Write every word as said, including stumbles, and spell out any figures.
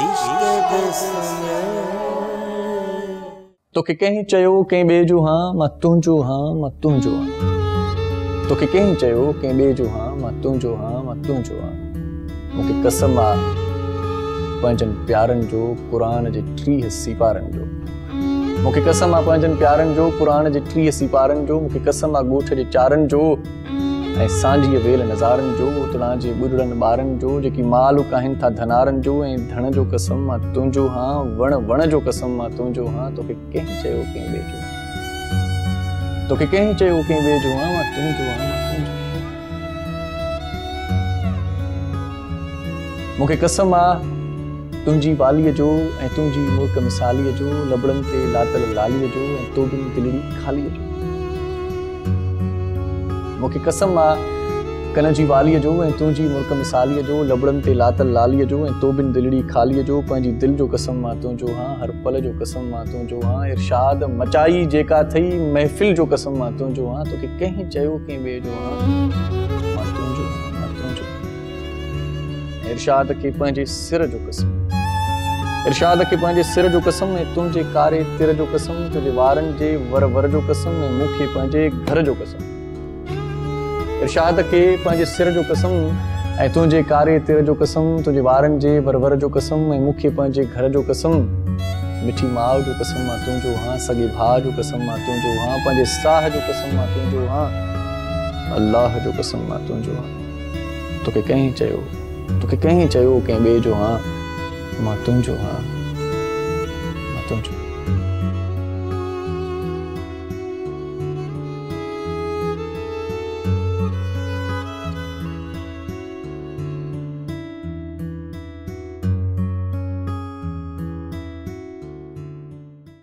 तोखे कंहिं चयो कंहिं ॿिए जो हाँ मां तुंहिंजो हाँ मां तुंहिंजो हाँ। तोखे कंहिं चयो कंहिं ॿिए जो हाँ मां तुंहिंजो हाँ मां तुंहिंजो हाँ। मूंखे कसम आहे पंहिंजनि प्यारनि जो क़ुरान जे टीह सिपारनि जो। मूंखे कसम आहे पंहिंजनि प्यारनि जो क़ुरान जे टीह सिपारनि जो। मूंखे कसम आहे ॻोठ जे चारनि जो ऐं सांझीअ वेल नज़ारनि जो। उतणा जे ॿुॾड़नि ॿारनि जो जेकी मालूक आहिनि था धनारनि जो। ऐं धण जो कसम मां तुंहिंजो हाँ वण वण जो कसम मां तुंहिंजो हाँ। तोखे कंहिं चयो कंहिं ॿिए जो तोखे कंहिं चयो कंहिं ॿिए जो हाँ मां तुंहिंजो हाँ मां तुंहिंजो। मूंखे कसम आहे तुंहिंजी वालीअ जो ऐं तुंहिंजी मुल्क मिसालीअ जो। लबड़नि ते लातल लालीअ जो ऐं तोबिन दिलड़ी खालीअ जो। मूंखे कसम आहे कन जी वालीअ जो ऐं तुंहिंजी मुल्क मिसालीअ जो। लबड़नि ते लातल लालीअ जो ऐं तोबिन दिलड़ी खालीअ जो। पंहिंजी दिलि जो कसम मां तुंहिंजो हाँ हर पल जो कसम मां तुंहिंजो हाँ। इरशाद मचाई जेका थई महफ़िल जो कसम मां तुंहिंजो हाँ। तोखे कंहिं चयो कंहिं ॿिए जो हाँ मां तुंहिंजो मां तुंहिंजो। इरशाद खे पंहिंजे सिर जो कसम इरशाद खे पंहिंजे सिर जो कसम ऐं तुंहिंजे कारे तिर जो कसम। तुंहिंजे वारनि जे वर वर जो कसम ऐं मूंखे पंहिंजे घर जो कसम। इरशाद खे पंहिंजे सिर जो कसम ऐं तुंहिंजे कारे तिर जो कसम। तुंहिंजे वारनि जे वर वर जो कसम ऐं मूंखे पंहिंजे घर जो कसम। मिठी माउ जो कसम मां तुंहिंजो हाँ सॻे भाउ जो कसम मां तुंहिंजो हाँ। पंहिंजे साह जो कसम मां तुंहिंजो हाँ अल्लाह जो कसम मां तुंहिंजो हाँ। तोखे कंहिं चयो तोखे कंहिं चयो कंहिं ॿिए जो हाँ मां तुंहिंजो हाँ मां तुंहिंजो।